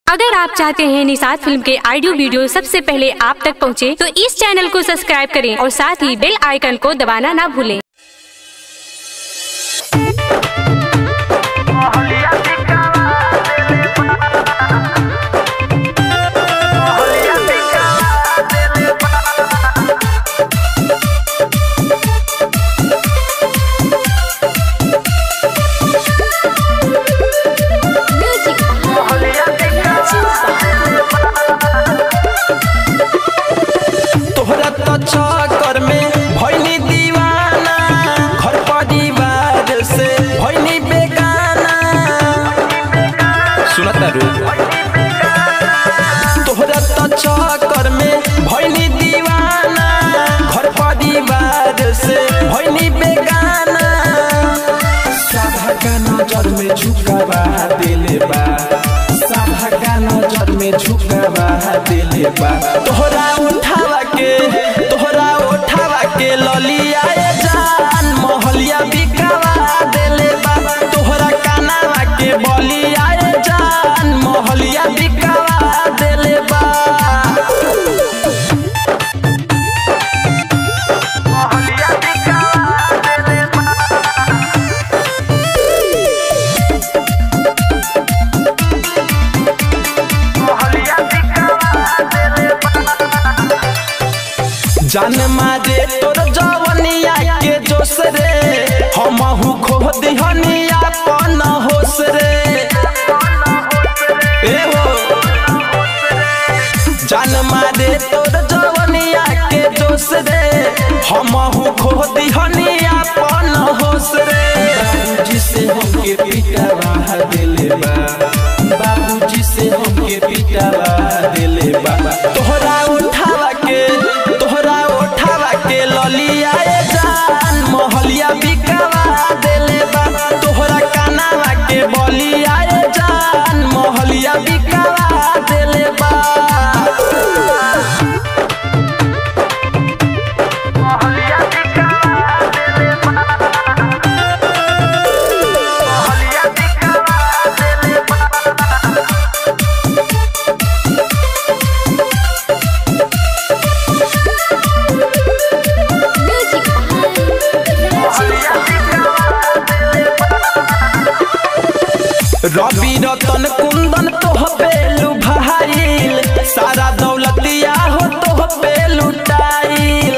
अगर आप चाहते हैं निषाद फिल्म के ऑडियो वीडियो सबसे पहले आप तक पहुंचे, तो इस चैनल को सब्सक्राइब करें और साथ ही बेल आइकन को दबाना ना भूलें। चक्कर में भइनी दीवाना, घर परिवार से भइनी बेगाना। सुनता रू तोहरा तो चक्कर में भइनी दीवाना, घर परिवार से भइनी बेगाना। साधा का नजर में झुकावा दिले बा, साधा का नजर में झुकावा दिले बा। तोहरा उठावा के ललिया जान मोहलिया बिकावा देले बा। तोहरा कानावा के बलिया जान मोहलिया बिकावा देले बा। मोहलिया बिकावा देले बा। मोहलिया बिकावा देले बा। जान मारे तोर जवनिया के जोश रे, हमहु खो दिहनिया अपन होश रे। ए हो जान मारे तोर जवनिया के जोश रे, हमहु खो दिहनिया अपन होश रे। बाबूजी से हमके पिटावा दिले बा, बाबूजी से हमके पिटावा दिले बा। तोहरा उठावा के ललिया जान मोहलिया बिकावा देले बा। तोहरा कानावा के बलिया जान मोहलिया बिकावा देले बा। मोहलिया बिकावा देले बा। मोहलिया बिकावा देले बा। रवि रतन कुंदन तोह पे लुभाइल, सारा दौलतिया हो तोह पे लुटाइल।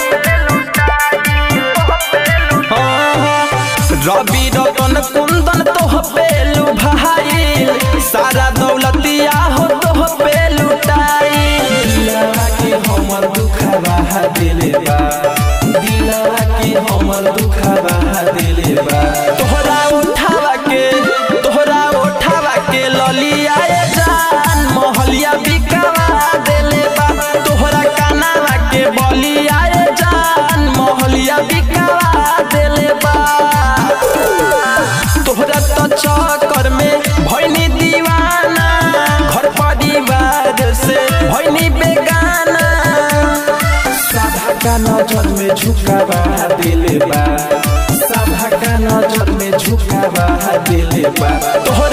रवि रतन कुंदन तोह पे लुभाइल, सारा दौलतिया हो तोह पे लुटाइल। दिलवा के हमर दुखवा दिले बा, दिलवा के हमर दुखवा दिले बा। तोहरा उठावा के ललिया जान मोहलिया बिकावा देले बा। तोहरा कानावा के बलिया जान मोहलिया बिकावा देले बा। तोहरा तो चक्कर में भइनी दीवाना, घर परिवार से भइनी बेगाना। साधा का नजर में झुकावा दिले बा, साधा का नजर में झुकावा दिले बा।